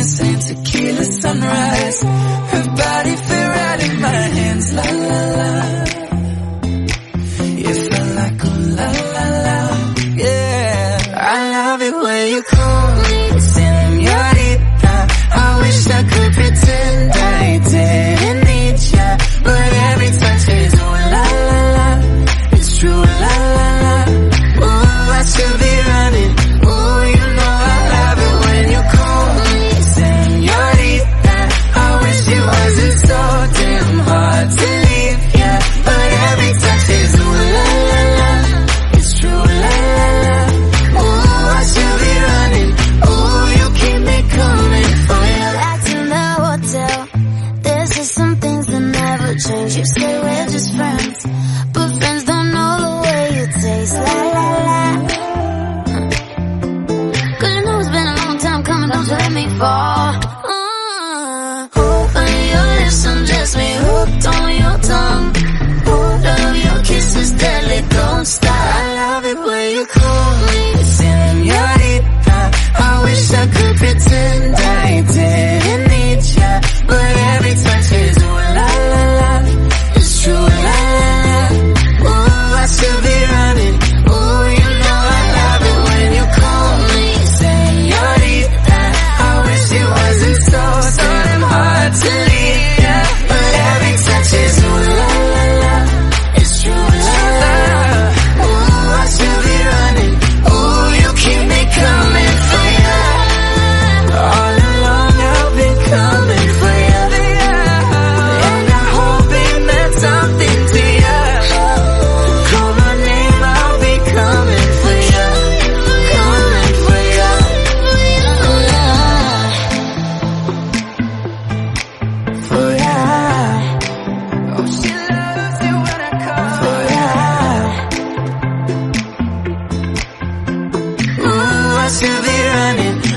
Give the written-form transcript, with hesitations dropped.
promise and tequila sunrise. Her body fit right in my hands, la la la. It felt like oh la la la, yeah. I love it when you call me señorita. I wish I could pretend I didn't need ya, but every touch is oh la la la. It's true la la la. Ooh, I should be running. Ooh, you know I love it when you call me señorita. I wish it wasn't so damn hard to leave ya, but every touch is ooh la la la. It's true la la la. Ooh, I should be running. Ooh, you keep me coming for you. Back in the hotel, there's just some things that never change. You say we're just friends, but friends don't know the way you taste. La la la. Cause you know it's been a long time coming, don't you let me fall. Open your lips, undress me, hooked on your tongue. Hold of your kisses, deadly, don't stop. I love it when you call me señorita. I wish I could pretend I didn't need ya, but every touch is ooh la la la. It's true la la la. Ooh, I should be running. Ooh, you know I love it when you call me señorita. I wish it wasn't so damn hard to leave ya, but every touch is ooh la la la. It's true la la la. Ooh, I should be running. Ooh, you keep me coming for ya. All along I've been coming for ya, and I hope it meant something to ya. Call my name, I'll be coming for ya, coming for ya. For ya. Oh, she loves it when I call for ya. Ooh, I should be running.